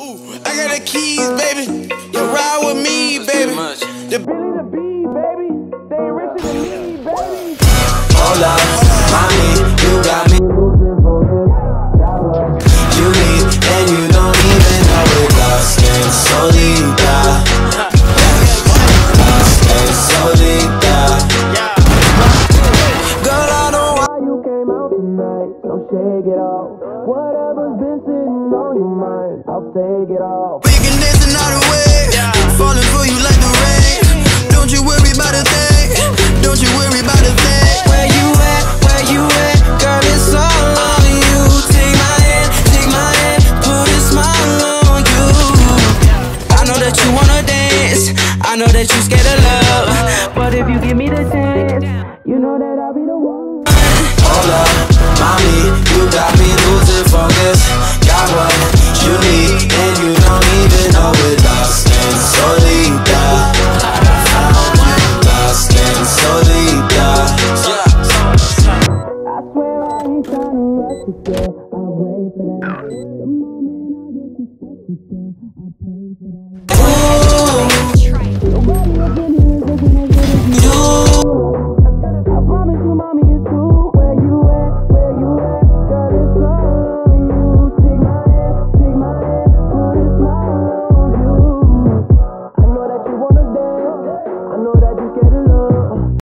Ooh, I got the keys, baby. You ride with me, baby. The Billy the Bee, baby. They ain't richer than me, baby. Hold up, mommy, you got me losing focus. Got what you need, and you don't even know it. Lost and solita. Lost and solita. Girl, I know why you came out tonight, so shake it off. Whatever's been sitting on your mind, I'll take it off. We can dance another way, falling for you like the rain. Don't you worry about a thing, don't you worry about a thing. Where you at, girl, it's all on you. Take my hand, put a smile on you. I know that you wanna dance, I know that you scared of love, but if you give me the chance, you know that I'll be the one. Hold up, mommy, you got me losing focus. Got what you need, and you don't even know it. Lost and solita. Lost and solita. I swear I ain't trying to rush you, girl. I wait for that. The moment I get to touch you, girl, I pray for that.